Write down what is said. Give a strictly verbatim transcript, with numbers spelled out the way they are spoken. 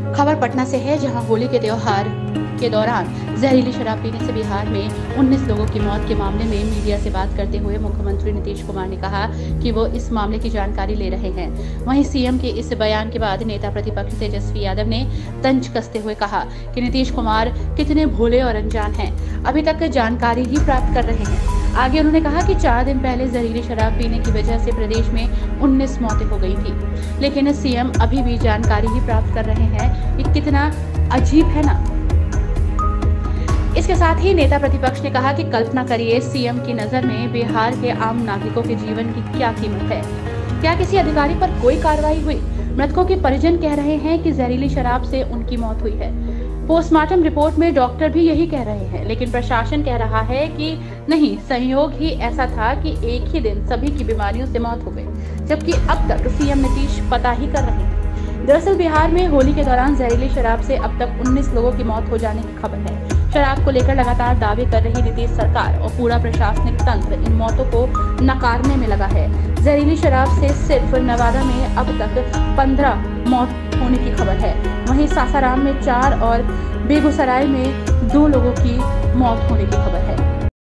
खबर पटना से है, जहां होली के त्योहार के दौरान जहरीली शराब पीने से बिहार में उन्नीस लोगों की मौत के मामले में मीडिया से बात करते हुए मुख्यमंत्री नीतीश कुमार ने कहा कि वो इस मामले की जानकारी ले रहे हैं। वहीं सीएम के इस बयान के बाद नेता प्रतिपक्ष तेजस्वी यादव ने तंज कसते हुए कहा कि नीतीश कुमार कितने भोले और अनजान हैं, अभी तक जानकारी ही प्राप्त कर रहे हैं। आगे उन्होंने कहा कि चार दिन पहले जहरीली शराब पीने की वजह से प्रदेश में उन्नीस मौतें हो गई थी, लेकिन सीएम अभी भी जानकारी ही प्राप्त कर रहे हैं। ये कितना अजीब है ना। इसके साथ ही नेता प्रतिपक्ष ने कहा कि कल्पना करिए, सीएम की नजर में बिहार के आम नागरिकों के जीवन की क्या कीमत है। क्या किसी अधिकारी पर कोई कार्रवाई हुई? मृतकों के परिजन कह रहे हैं कि जहरीली शराब से उनकी मौत हुई है। पोस्टमार्टम रिपोर्ट में डॉक्टर भी यही कह रहे हैं, लेकिन प्रशासन कह रहा है कि नहीं, संयोग ही ऐसा था कि एक ही दिन सभी की बीमारियों से मौत हो गई, जबकि अब तक सीएम नीतीश पता ही कर रहे हैं। दरअसल बिहार में होली के दौरान जहरीली शराब से अब तक उन्नीस लोगों की मौत हो जाने की खबर है। शराब को लेकर लगातार दावे कर रही नीतीश सरकार और पूरा प्रशासनिक तंत्र इन मौतों को नकारने में लगा है। जहरीली शराब से सिर्फ नवादा में अब तक पंद्रह मौत होने की खबर है। वहीं सासाराम में चार और बेगूसराय में दो लोगों की मौत होने की खबर है।